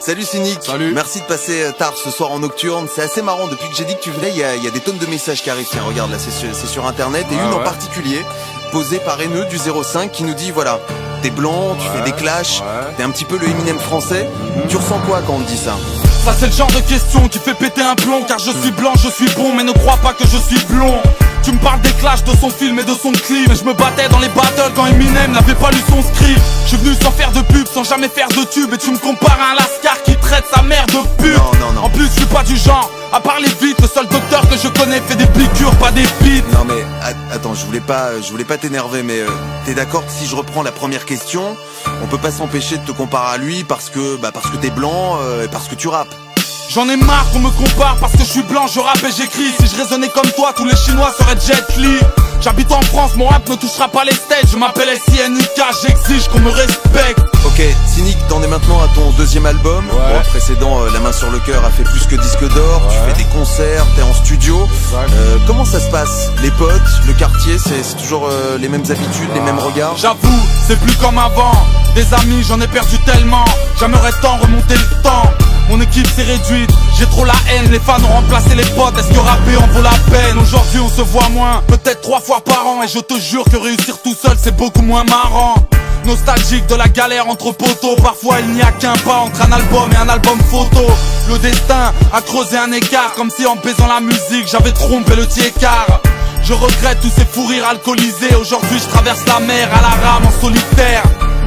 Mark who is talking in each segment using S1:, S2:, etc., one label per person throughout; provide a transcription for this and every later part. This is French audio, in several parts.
S1: Salut Cynic.
S2: Salut.
S1: Merci de passer tard ce soir en nocturne. C'est assez marrant, depuis que j'ai dit que tu venais, il y a des tonnes de messages qui arrivent. Tiens, regarde là, c'est sur internet. Et une en particulier, posée par Haineux du 05, qui nous dit voilà, t'es blanc, tu fais des clashs, t'es un petit peu le Eminem français. Tu ressens quoi quand on te dit ça?
S2: Ça c'est le genre de question qui fait péter un plomb. Car je suis blanc, je suis bon, mais ne crois pas que je suis blond. Tu me parles des clashs, de son film et de son clip. Mais je me battais dans les battles quand Eminem n'avait pas lu son script. Je suis venu sans faire de pub, sans jamais faire de tube. Et tu me compares à un lascar qui traite sa mère de pute.
S1: Non.
S2: En plus je suis pas du genre à parler vite. Le seul docteur que je connais fait des piqûres, pas des bites.
S1: Non mais attends, je voulais pas t'énerver, mais t'es d'accord que si je reprends la première question, on peut pas s'empêcher de te comparer à lui parce que t'es blanc et parce que tu rappes.
S2: J'en ai marre qu'on me compare parce que je suis blanc, je rappe et j'écris. Si je raisonnais comme toi, tous les Chinois seraient Jet Li. J'habite en France, mon rap ne touchera pas les stages. Je m'appelle SINIK, j'exige qu'on me respecte.
S1: Ok, Cynic, t'en es maintenant à ton deuxième album. Bon, le précédent, La main sur le cœur, a fait plus que disque d'or. Tu fais des concerts, t'es en studio. Comment ça se passe? Les potes, le quartier, c'est toujours les mêmes habitudes, les mêmes regards?
S2: J'avoue, c'est plus comme avant. Des amis, j'en ai perdu tellement. J'aimerais tant remonter le temps. Mon équipe s'est réduite, j'ai trop la haine. Les fans ont remplacé les potes, est-ce que rapper en vaut la peine? Aujourd'hui on se voit moins, peut-être 3 fois par an. Et je te jure que réussir tout seul c'est beaucoup moins marrant. Nostalgique de la galère entre poteaux. Parfois il n'y a qu'un pas entre un album et un album photo. Le destin a creusé un écart, comme si en baisant la musique j'avais trompé le tiers-quart. Je regrette tous ces fous rires alcoolisés. Aujourd'hui je traverse la mer à la rame en solitaire.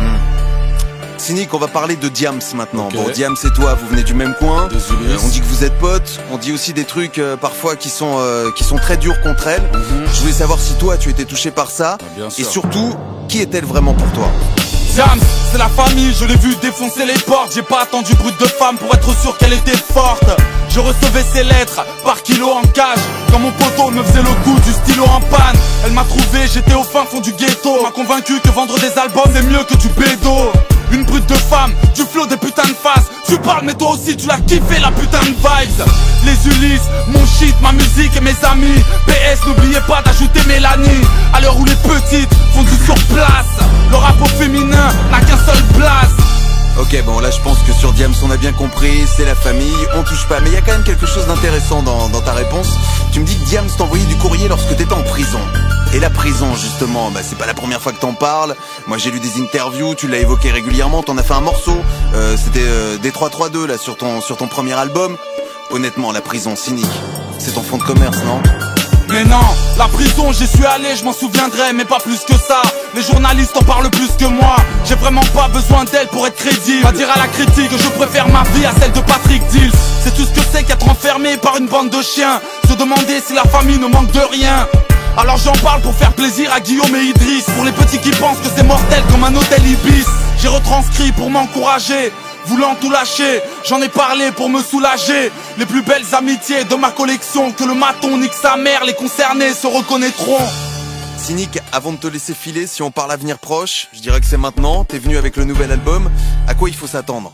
S1: Cynic, on va parler de Diams maintenant. Bon, Diams et toi, vous venez du même coin. On dit que vous êtes potes. On dit aussi des trucs parfois qui sont très durs contre elle. Je voulais savoir si toi, tu étais touché par ça. Et surtout, qui est-elle vraiment pour toi?
S2: Diams, c'est la famille, je l'ai vu défoncer les portes. J'ai pas attendu brut de femme pour être sûr qu'elle était forte. Je recevais ses lettres par kilo en cage. Quand mon poteau me faisait le coup du stylo en panne. Elle m'a trouvé, j'étais au fin fond du ghetto. M'a convaincu que vendre des albums c'est mieux que du bédo. Une brute de femme, du flow des putains de faces. Tu parles mais toi aussi tu l'as kiffé la putain de vibes. Les Ulysses, mon shit, ma musique et mes amis. PS, n'oubliez pas d'ajouter Mélanie. À l'heure où les petites font du surplace, le rap au féminin n'a qu'un seul blast.
S1: Ok, bon là je pense que sur Diams on a bien compris, c'est la famille, on touche pas. Mais il y a quand même quelque chose d'intéressant dans ta réponse. Tu me dis que Diams t'envoyait du courrier lorsque t'étais en prison. Et la prison justement, c'est pas la première fois que t'en parles. Moi j'ai lu des interviews, tu l'as évoqué régulièrement, t'en as fait un morceau. C'était D332 là sur ton premier album. Honnêtement, la prison, Cynic, c'est ton fond de commerce, non?
S2: Mais non, la prison j'y suis allé, je m'en souviendrai, mais pas plus que ça. Les journalistes en parlent plus que moi. J'ai vraiment pas besoin d'elle pour être crédible. Va dire à la critique que je préfère ma vie à celle de Patrick Dills. C'est tout ce que c'est qu'être enfermé par une bande de chiens. Se demander si la famille ne manque de rien. Alors j'en parle pour faire plaisir à Guillaume et Idriss. Pour les petits qui pensent que c'est mortel comme un hôtel Ibis. J'ai retranscrit pour m'encourager, voulant tout lâcher, j'en ai parlé pour me soulager. Les plus belles amitiés de ma collection, que le maton nique sa mère, les concernés se reconnaîtront.
S1: Cynic, avant de te laisser filer, si on parle avenir proche, je dirais que c'est maintenant. T'es venu avec le nouvel album, à quoi il faut s'attendre?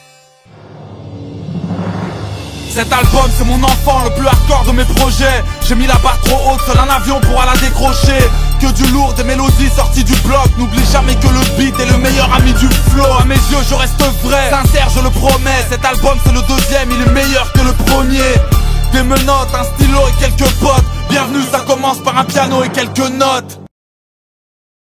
S2: Cet album c'est mon enfant, le plus hardcore de mes projets. J'ai mis la barre trop haute, seul un avion pourra la décrocher. Que du lourd, des mélodies sorties du bloc. N'oublie jamais que le beat est le meilleur ami du flow. À mes yeux je reste vrai, sincère je le promets. Cet album c'est le deuxième, il est meilleur que le premier. Des menottes, un stylo et quelques potes. Bienvenue, ça commence par un piano et quelques notes.